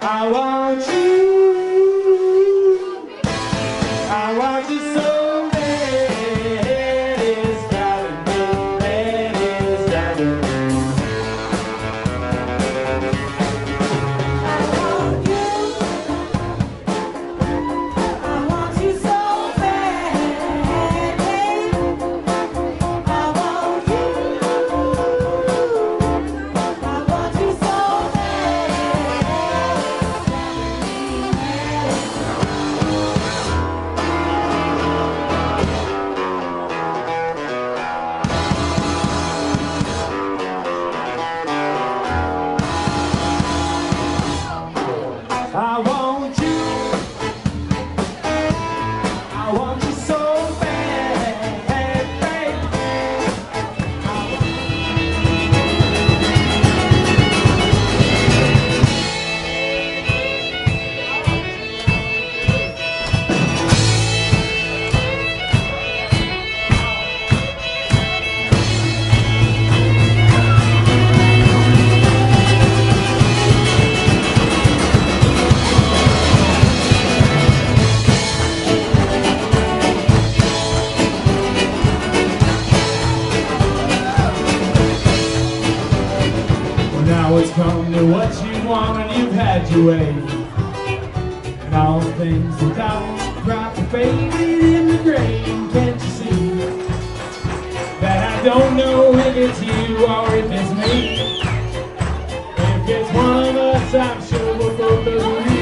I want you. I want you so bad. It's driving me mad. It's driving me. I want you. I want you so bad, babe. I want you. I want you so I want you. I want you so bad, babe. Well, now it's come to what you want and you've had your way. And all the things that don't drop faded in the grain. Can't you see that I don't know if it's you or if it's me? If it's one of us, I'm sure we'll both agree.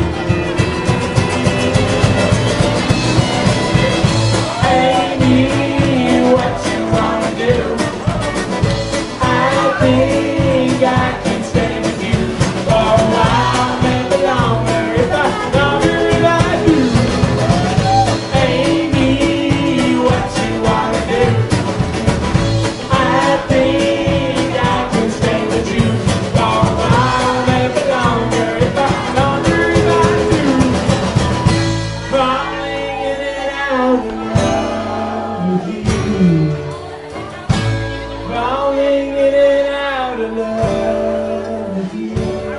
Amy, what you wanna do? I think I can stay with you for a while, maybe longer if I do. Amy, what you wanna do? I think I can stay with you for a while, maybe longer if I do. Falling in and out of love with you. Falling in and out of love with you.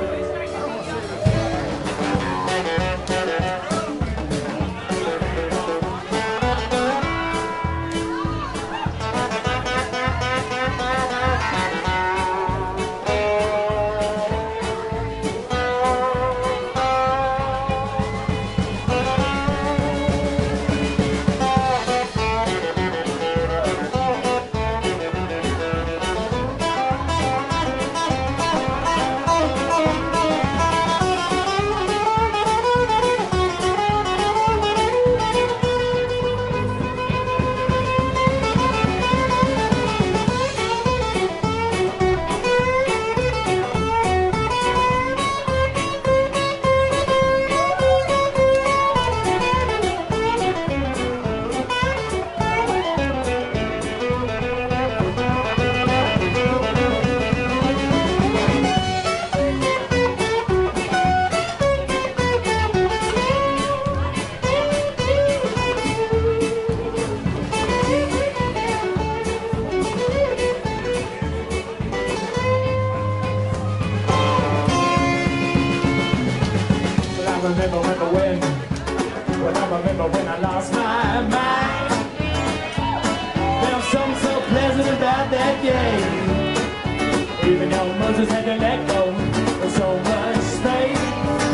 I remember when I lost my mind. Felt something so pleasant about that day. Even though Moses had to let go of so much space.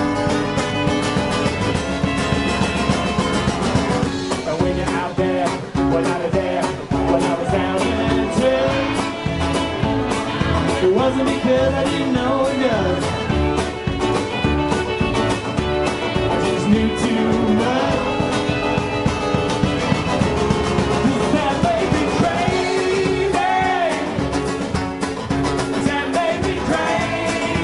But when you're out there, well, I was there when I was down and dirty. It wasn't because I didn't know enough. Knew too much. That made me crazy. That made me crazy.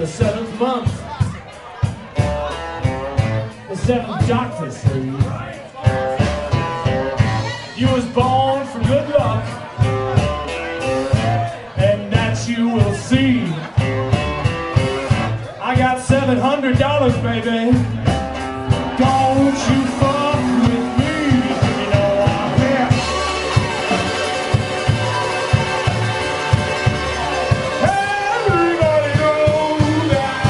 the 7th month. The 7th doctor said you was born for good luck, and that you will see. I got $700, baby. Don't you fuck with me. You know I'm here. Everybody knows that.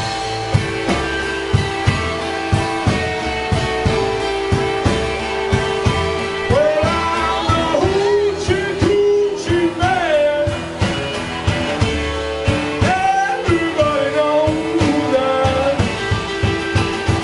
Well, I'm the hoochie coochie man. Everybody knows that.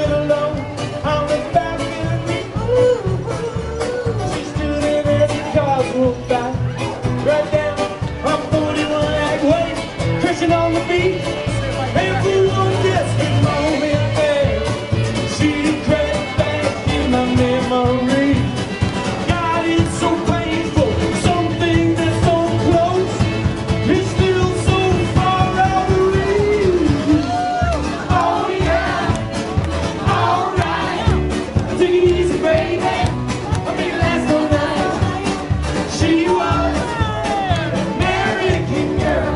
stood alone on the balcony. She stood in as the cars rolled by. Right down on 41 Agway, crashing on the beat. And for one desperate moment there, she crept back in my memory. God, it's so painful. Something that's so close is still so far away. Oh yeah, alright. Take it easy, baby. I'll make it last all night. She was an American girl.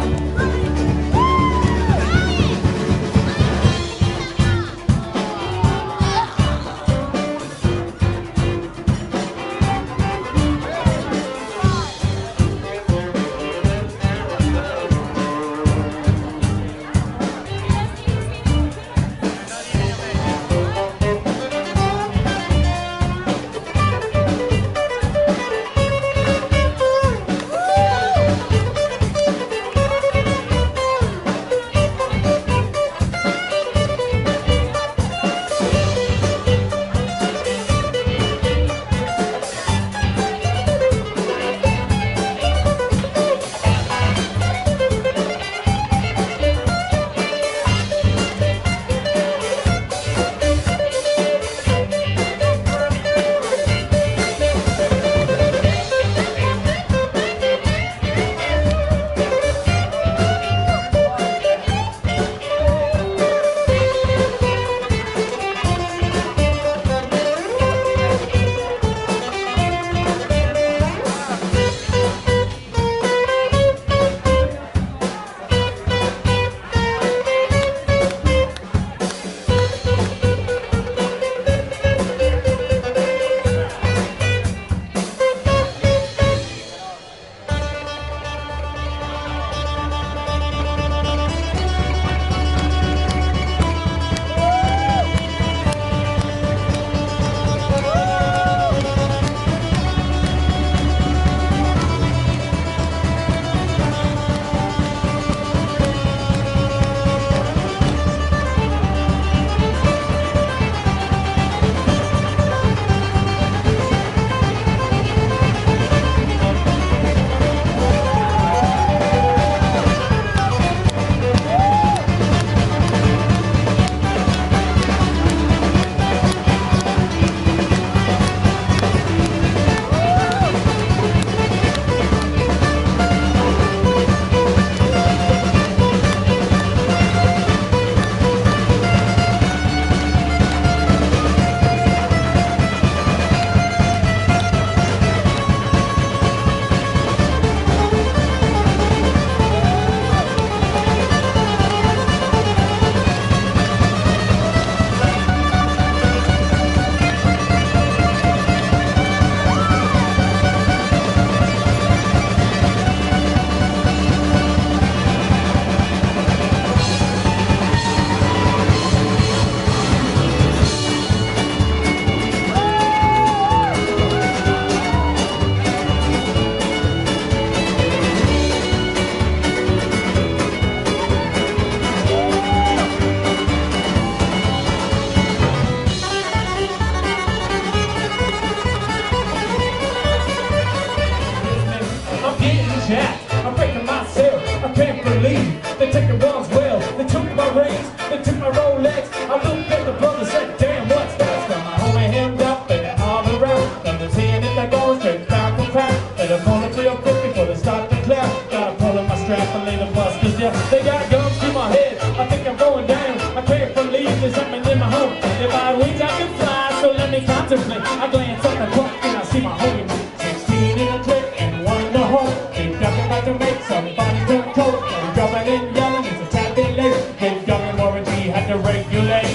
I'm breaking myself, I can't believe they took the ones well, they took my rings, they took my Rolex. I looked at the brother and said, damn, what's that? Got my homie hemmed up and they're all around. Got the seeing it like going straight back from crack. And I'm pulling real quick before they start to clap. Gotta pull in my strap and lay the busters down. They got guns to my head, I think I'm going down. I can't believe there's something in my home. If I had wings I can fly, so let me contemplate. I glance up the clock and I see my homie 16 in a clip and one in the hole. Ain't nothing about to make somebody turn cold. And dropping and yelling, it's a tad bit late. Gave young and Warren G had to regulate.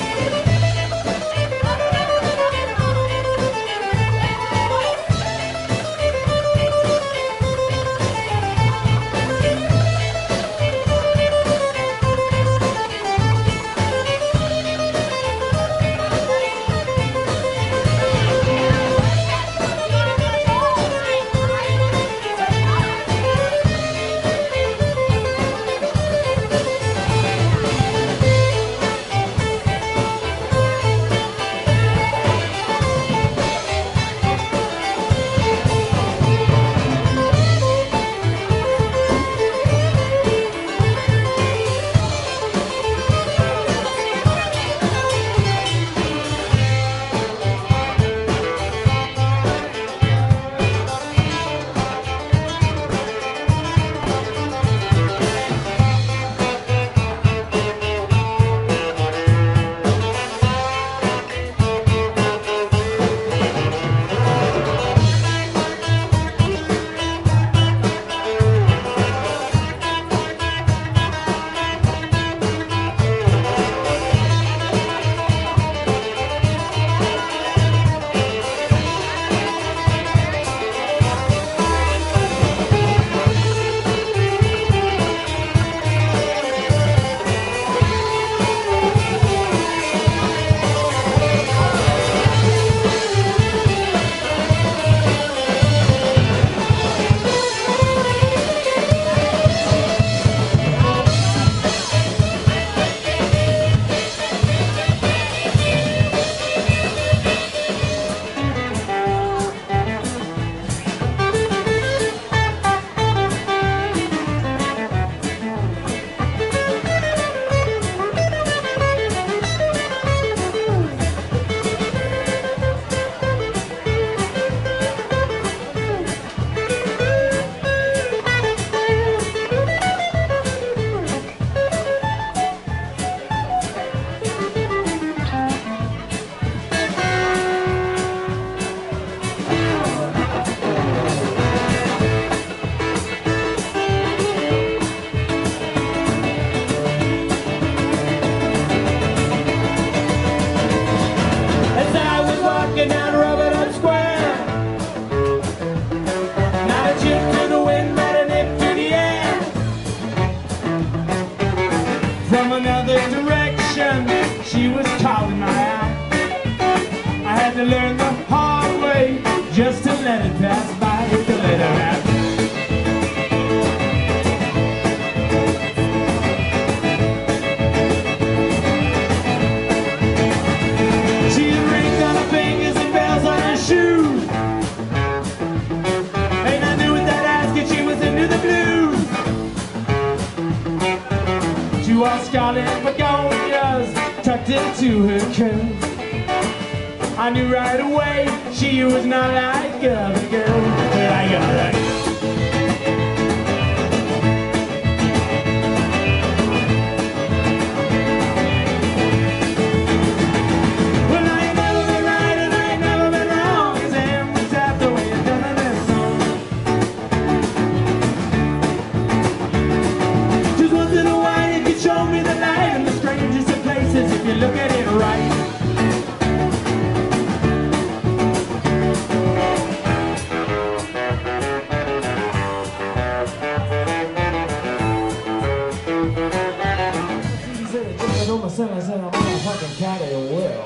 to learn the hard way, just to let it pass by, to let it happen. She had rings on her fingers and bells on her shoes, and I knew with that ass that she was into the blues. She wore scarlet begonias tucked into her coat. I knew right away she was not like other girls, like other. Well, I ain't never been right and I ain't never been wrong, 'cause Em was tapped the way it's done in this song. Just once in a while you can show me the light in the strangest of places if you look at it right. I said I'm a fucking cat at will.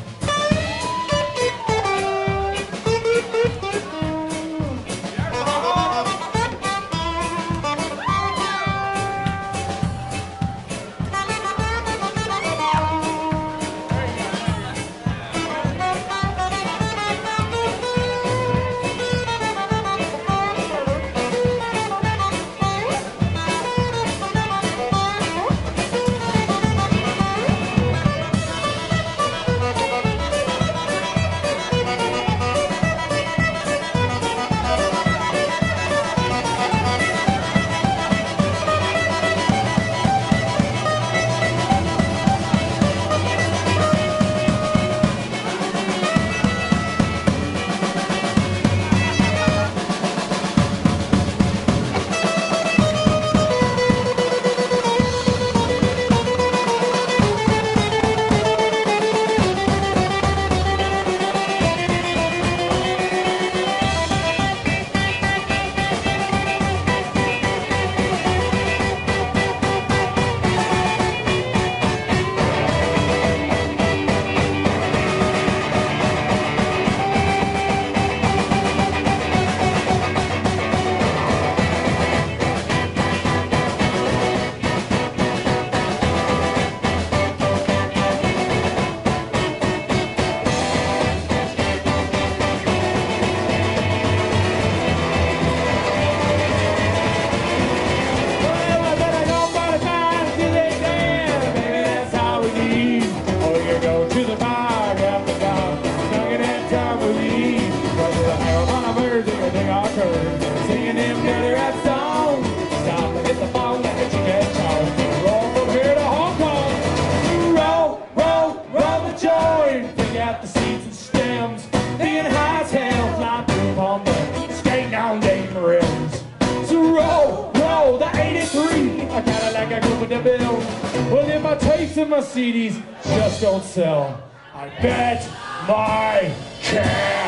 Singing them dirty rap songs. Stop and hit the phone and get your cash on. Roll from here to Hong Kong. Roll, roll, roll the joint. Pick out the seeds and stems. Being high as hell, fly through on the skate down Dayton rims. So roll, roll the 83. I kinda like I go with the bill. Well, if my tapes and my CDs just don't sell, I bet my cash.